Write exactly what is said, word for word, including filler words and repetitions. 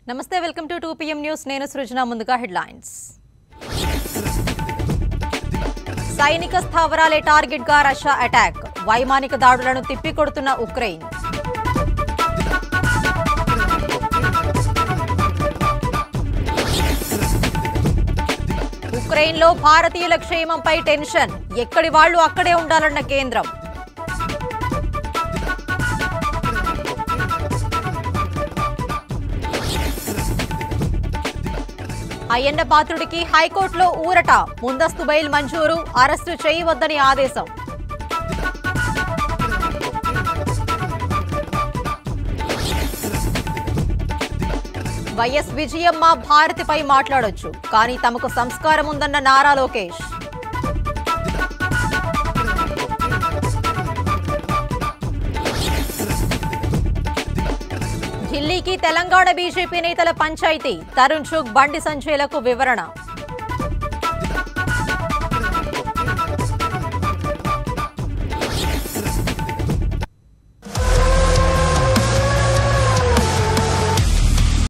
నమస్తే welcome to two P M news నేను సృజన ముందుగా హెడ్లైన్స్ సైనిక స్థావరాలే టార్గెట్ గా రష్యా అటాక్ వైమానిక దాడులను తిప్పికొడుతున్న ఉక్రెయిన్ ఉక్రెయిన్ లో భారతీయుల క్షేమంపై టెన్షన్ ఎక్కడి వాళ్లు అక్కడే ఉండాలన్న కేంద్రం అయ్యన్న పాత్రుడికి హైకోర్టులో ఊరట ముందస్తు బెయిల్ మంజూరు అరెస్టు చేయవద్దని ఆదేశం వైఎస్ విజయమ్మ భారతిపై మాట్లాడొచ్చు కానీ తమకు సంస్కారం ఉందన్న నారా లోకేష్ ఢిల్లీకి తెలంగాణ బీజేపీ నేతల పంచాయతీ తరుణ్ చుగ్ బండి సంజయ్లకు వివరణ